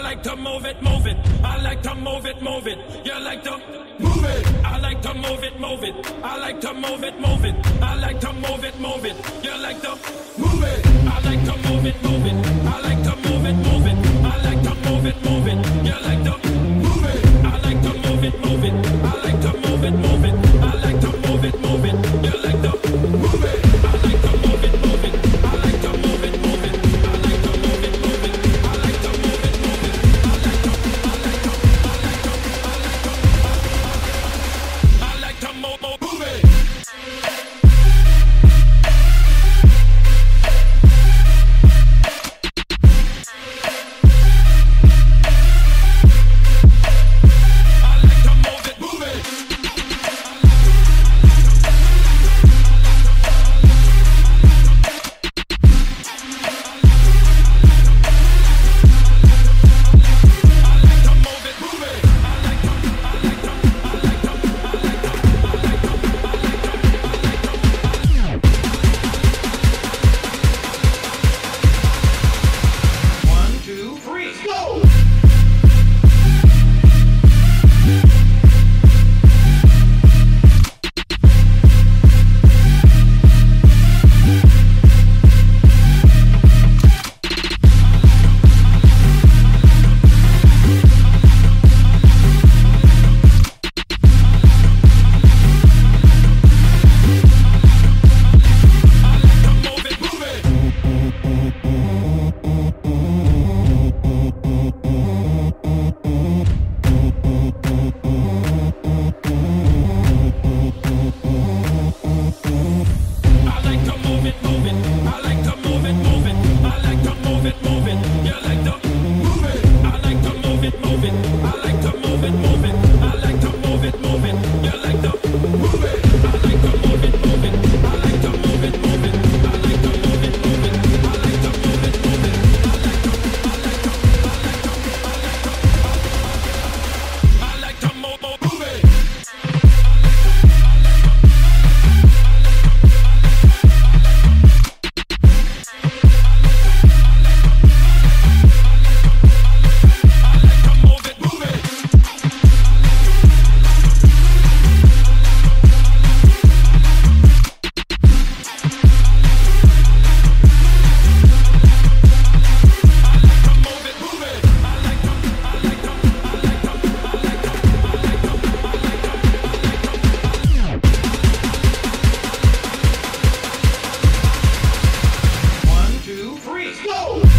like to move it, move it. I like to move it, move it. You like to move it. I like to move it, move it. I like to move it, move it. I like to move it, move it. You like to move it. I like to move it, move it. I like to move it, move it. I like to move it, move it. You like to move it. I like to move it, move it. I like to move it, move it. I like to move it, move it. You like to move it. I like to move it, move it. I like to move it, move it. I like to move it, move it. I like to move it, move it. I like to move it. Go!